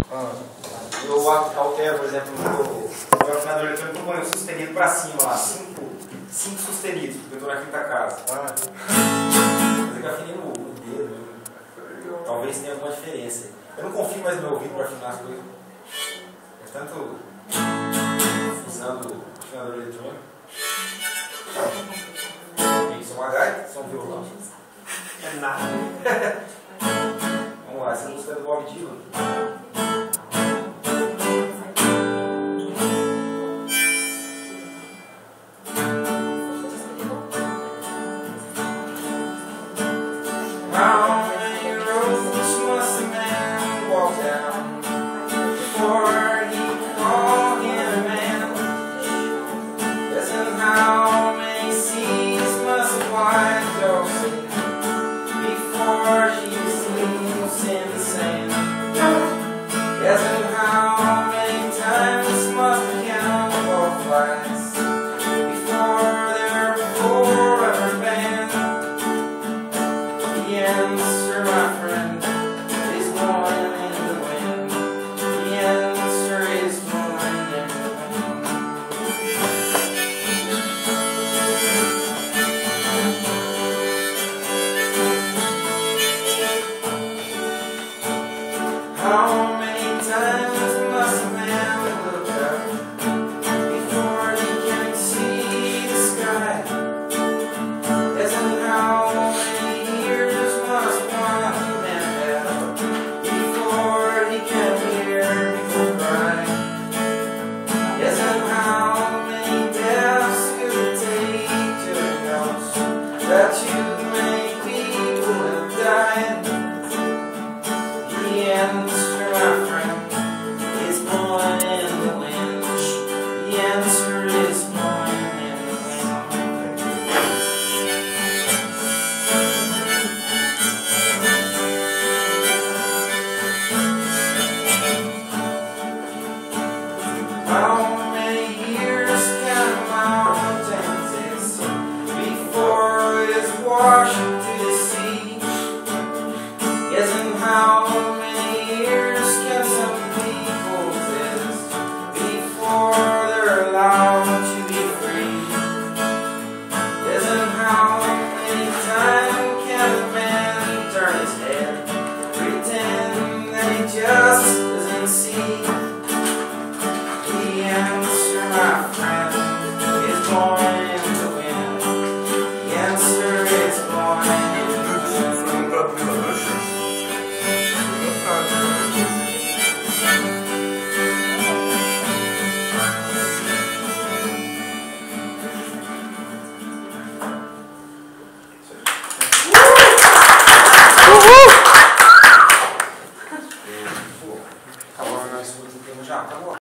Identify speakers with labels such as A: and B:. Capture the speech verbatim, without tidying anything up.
A: Ah.
B: Eu altero, por exemplo, no meu afinador eletrônico, eu ponho o sustenido para cima lá, cinco, cinco sustenidos, porque eu estou na quinta casa.
A: Ah.
B: Mas eu afinei no, no dedo, né? Talvez tenha alguma diferença. Eu não confio mais no meu ouvido para afinar as coisas. É tanto usando o afinador eletrônico. Isso é uma gaita, isso é um violão. É nada. Vamos lá, essa música é do Bob Dylan. How many roads must a man walk down before he can call him a man? Yes, and how many seas must a white dog see before she sleeps in the sand? Yes, and how many times must a cannonball flies before they're forever banned? The answer, my friend, is blowing in the wind. The answer is blowing in the wind. How many times